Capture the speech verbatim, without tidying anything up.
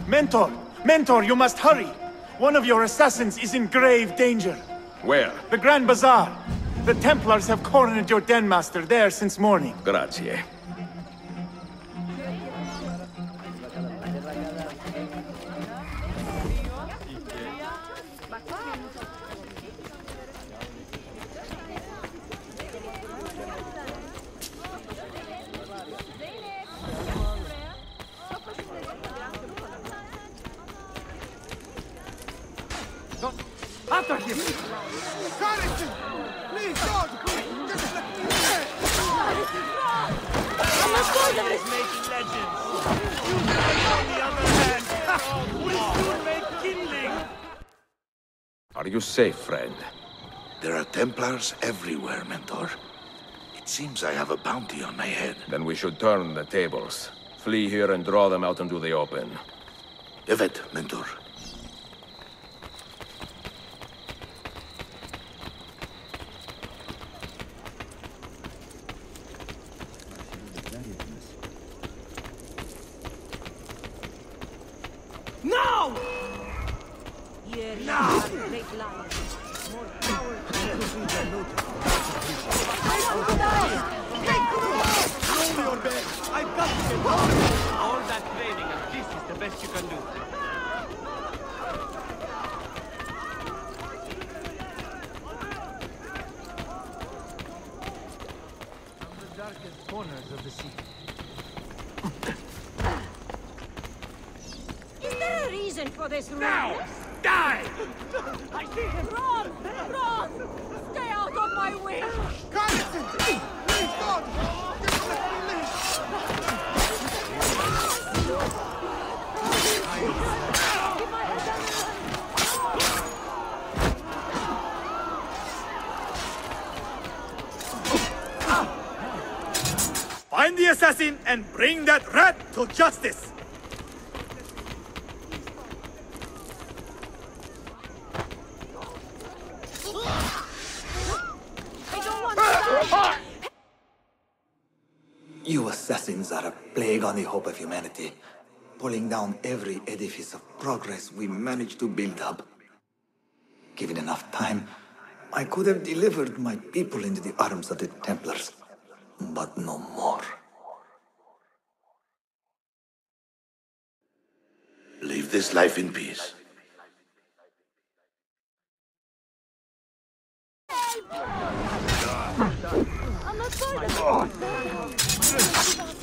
Mentor! Mentor, you must hurry! One of your assassins is in grave danger. Where? The Grand Bazaar. The Templars have cornered your den master there since morning. Grazie. After him! Carrington! Please, don't! Making legends. On the other hand, will soon make kindling. Are you safe, friend? There are Templars everywhere, Mentor. It seems I have a bounty on my head. Then we should turn the tables. Flee here and draw them out into the open. Evet, Mentor. Now! Here now! Great lion. More power to the I want to die! Take to the wall! Roll your bed. I've got you. All that training, and this is the best you can do. From the darkest corners of the city. Is there a reason for this Now! rudeness? Die! I see him. Run! Run! Stay out of my way! Carrington! Please, don't! Just let me live! Find the assassin and bring that rat to justice! I don't want to die! You assassins are a plague on the hope of humanity, pulling down every edifice of progress we managed to build up. Given enough time, I could have delivered my people into the arms of the Templars, but no more. Leave this life in peace. I'm not sorry.